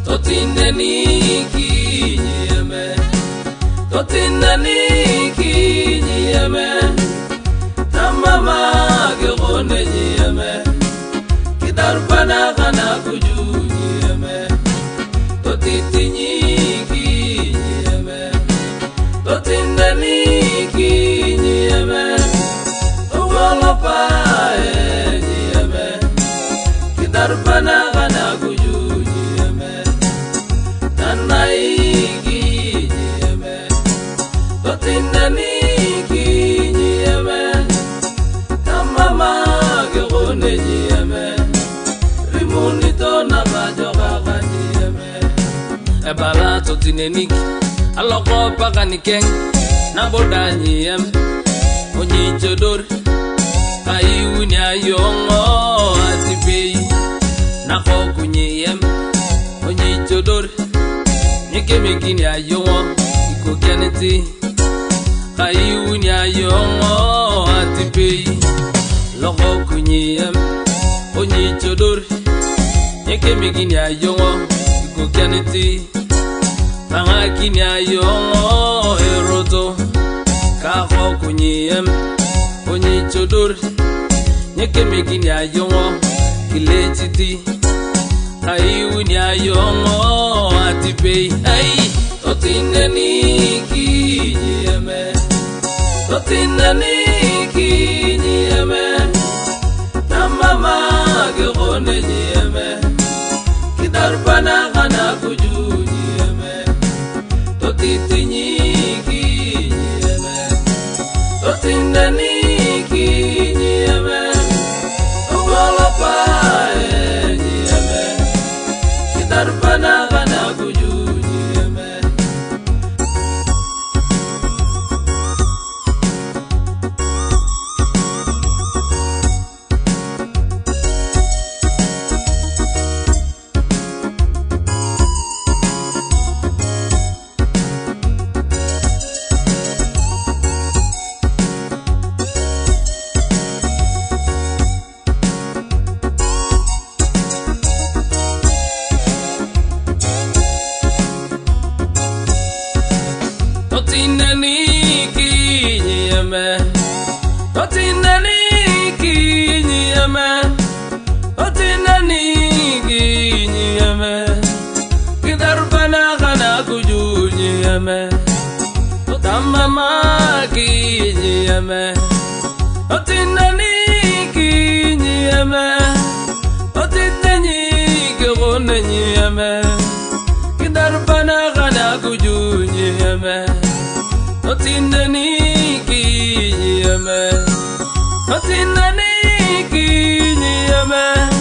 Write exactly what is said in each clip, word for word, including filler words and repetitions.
Totindani kinyeme, totindani kinyeme, Tamamak gone nyeme, kidarbana kana kujunyeme, totitini kinyeme, totindani kinyeme, wala pa nyeme, kidarbana kana kujunyeme, tanaiki nyeme, totindani kinyeme, Tamamak gone nyeme, rimunito na kajoka kanyeme, ebala totinenik, aloko pakanikeng, naboda nyem, onyi chodor, kaiwunya yongo atipei, nako kunyem, onyi chodor, nyekemekini ayongo, iko keneti, kaiwunya yongo atipei, loko kunyem, onyi chodor, nyekemekini ayongo, iko keneti, Tangakini ayongo eroto, kako kunyem, onyi chodor, nyekemekini ayongo, kilechiti, kaiwuni ayongo atipei, ay, totindani kinyeme, totindani kinyeme, Tamamak gone nyeme, kidarbana kana kujunyeme, totitini kinyeme, totindani kinyeme, wala pa nyeme, kidarbana kana kujunyeme. Totindani kinyeme, totindani kinyeme, totindani kinyeme, kidarbana kana kujunyeme, Tamamak kinyeme, totindani kinyeme, totitini gone nyeme, kidarbana kana kujunyeme, totindani kinyeme, totindani kinyeme,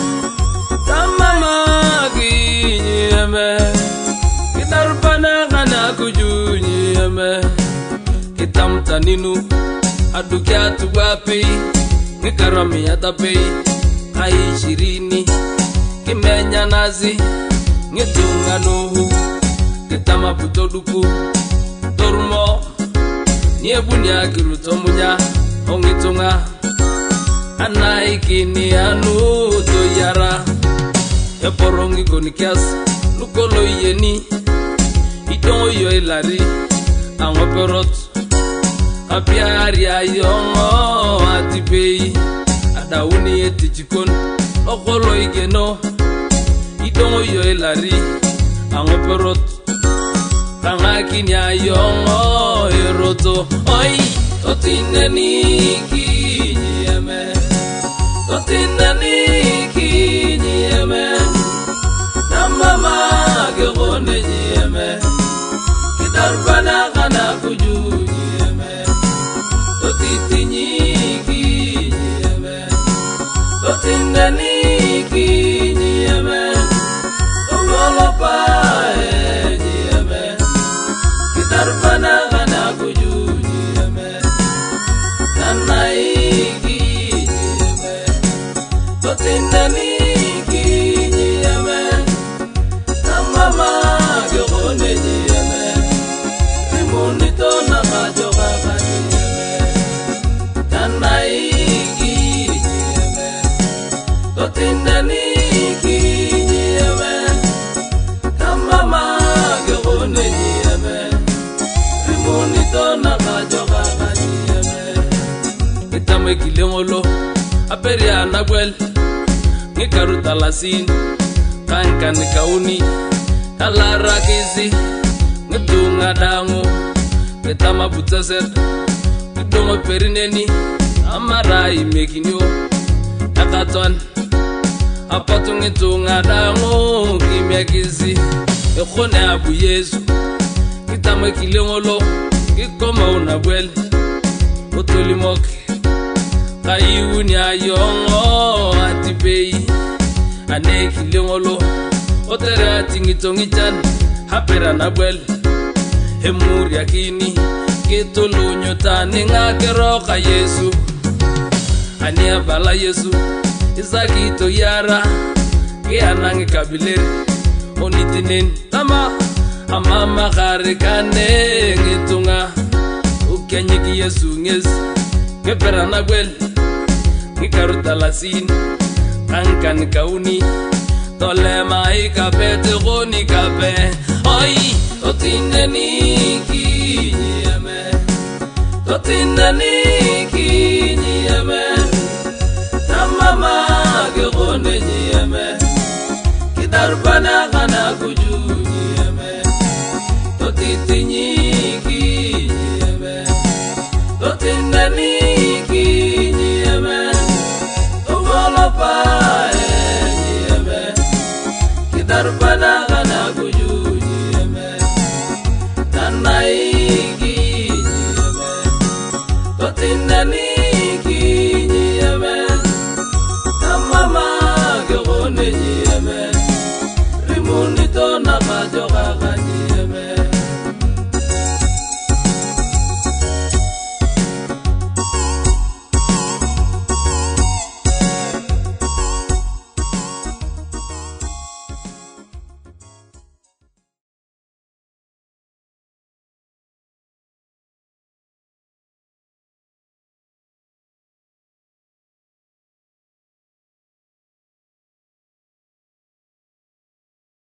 Tamamak kinyeme, kidarbana kana kujunyeme, kitamtaninu adukia tuwapi, ngikarami atapei, kai shirini, kimenya nazi, ngitunga nuhu, kitama putoduku, tormo, niebunya kirutomunya, ongitunga, anaikini anu toyara, eporongi konikias, lukolo yeni, itongo yo ilari, angoperot, apiari ayongo atipei, adauni etichikon, okolo igeno, itongo yo ilari, angoperot, Tangakini ayongo eroto, oi, totindani kinyeme, totindani kinyeme, Tamamak gone nyeme, kidarbana kana kujunyeme, totitini kinyeme, totindani kinyeme, wala pa nyeme, kidarbana kana kujunyeme, tanaiki nyeme, totindani kinyeme. kilengolo aperia nagwel ngikaruta lasin kankan kauni alara kizi ngitunga dangu ketama butaser ngidongo perineni amarai mekinyo akaton apatu ngitunga dangu kimyakizi ekhone abu Yesu kitama kilengolo kikoma unagwel otolimok kayuni ayongo atipei ane kilengolo otere atingitongichan hapera nagwel hemuri yakini kitolunyo tani ngakero ka Yesu ane abala Yesu izakito yara kianangi kabiler onitinen tama amama karikane ngitunga ukenyiki Yesu nges kepera nagwel ngikaruta lasin kankan kauni tolema ikapete goni kape oi totineni kinyeme totineni kinyeme Tamamak gone nyeme kidarbana kana kujunyeme totitinyi kinyeme totineni kinyeme owolopa nyeme kidarbana kana kujunyeme tanai kinyeme totineni kinyeme Tamamak gone nyeme rimunito na kajoka